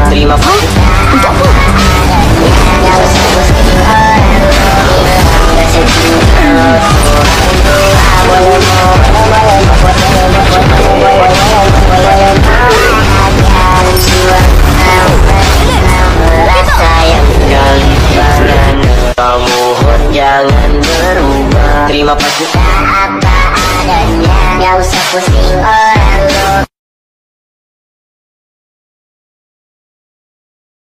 Terima kasih. Untuk apa? Gak usah pusing orang lu. Jangan berubah. Terima kasih. Apa adanya, gak usah pusing orang lu.